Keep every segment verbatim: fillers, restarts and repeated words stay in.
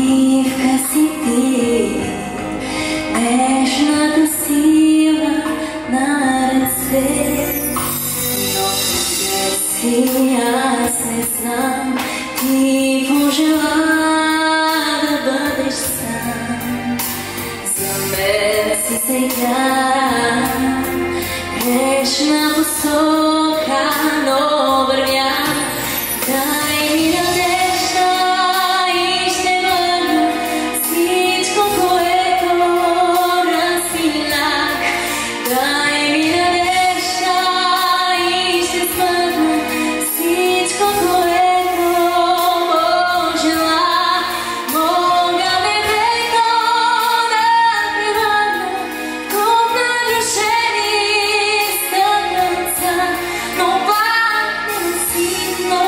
Усмивка си ти, нежната сила на ръце, но къде си аз не знам, ти пожела да бъдеш сам. За мен си сега грешна посока, но вървя. Дай ми надежда и ще върна всичко, което разминах. Дай ми надежда и ще свърна всичко, което пожела. Мога небето да превърна в куп на душени стъпънца, но пак не наситно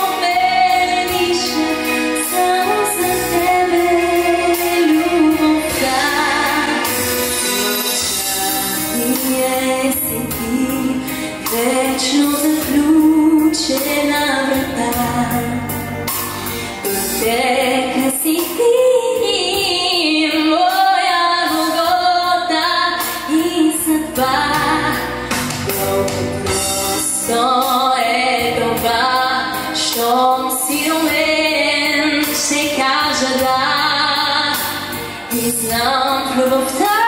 вечно заключена врата. Пътека си ти, моя Голгота и съдба. Колко просто е това, щом си у мен ще кажа да. И знам в любовта